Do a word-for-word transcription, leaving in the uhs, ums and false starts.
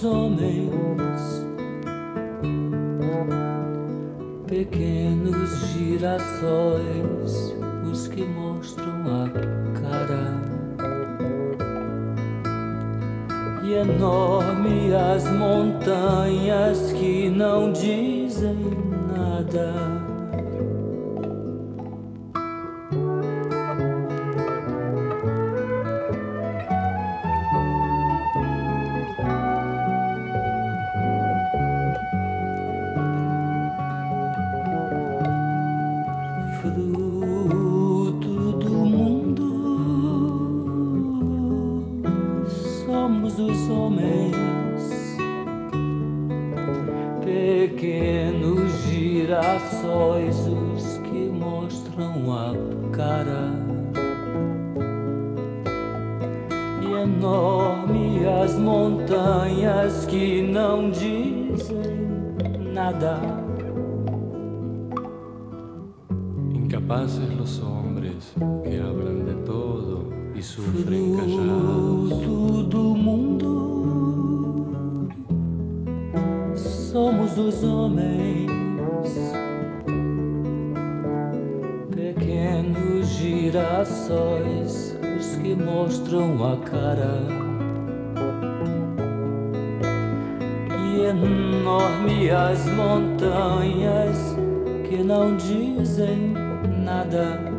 homens, pequenos girassóis, os que mostram a cara, e enorme as montanhas que não dizem nada. Fruto do mundo, somos os homens, pequenos girassóis, os que mostram a cara, e enorme as montanhas que não dizem nada. Incapaces los hombres que hablan de todo y sufren callados. Fruto do mundo, somos os homens, pequenos girassóis, os que mostram a cara, e enorme as montanhas que não dizem nada.